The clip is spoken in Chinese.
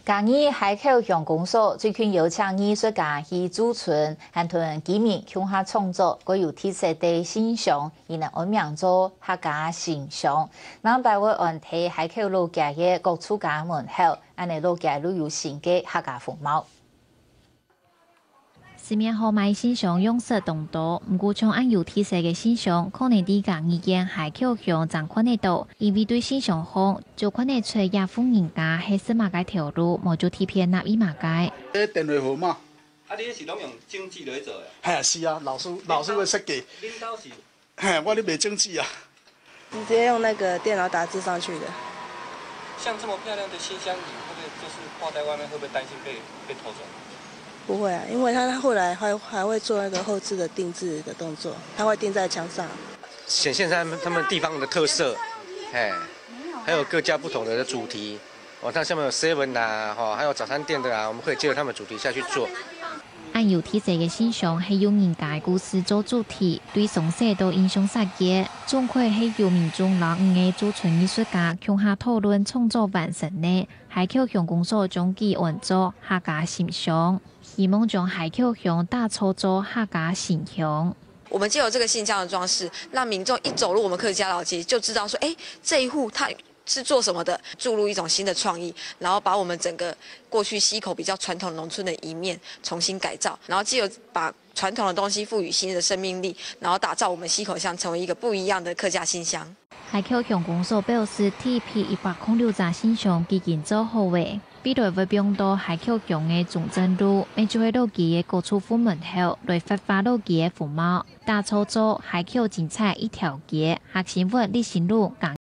嘉义海口乡公所最近邀请艺术家去驻村，和屯居民向下创作具有特色的形象，以能按名做客家形象。咱台湾按替海口老街的各处家门口，安尼老街旅游新的客家风貌。 市面豪迈形象用色众多，不过像按有特色的形象，可能伫嘉义县海口乡长看得到，因为对形象好，就看得出亚富人家系是马街条路，无就贴片纳伊马街。 电话号码。 啊，你是拢用整纸来做的？ 嘿，是啊，老师会设计。 恁兜是？ 嘿，我咧卖整纸啊。 直接用那个电脑打字上去的。 像这么漂亮的新香椅，会不会就是挂在外面，会不会担心被偷走？ 不会啊，因为他后来还会做那个后置的定制的动作，他会钉在墙上， 显现他们地方的特色，哎，还有各家不同的主题。哦，它下面有 7啊，哈，还有早餐店的啊，我们可以借着他们主题下去做。 按有特色的形象是用人家故事做主题，对从小到影响世界。总括是由民众老五个驻村艺术家向下讨论创作完成的海口乡公所将其按做客家形象。 希望将海口乡打造做客家形象。 我们借由这个信箱的装饰，让民众一走入我们客家老街，就知道说，这一户他是做什么的，注入一种新的创意，然后把我们整个过去溪口比较传统农村的一面重新改造，然后借由把传统的东西赋予新的生命力，然后打造我们溪口乡成为一个不一样的客家新乡。 海口乡公所表示，TP106座新乡已经做好的。 比如会并到海口乡的总镇路，每就会老街的各处府门口来发发老街的风貌，打造做海口精彩一条街，学生活历史路。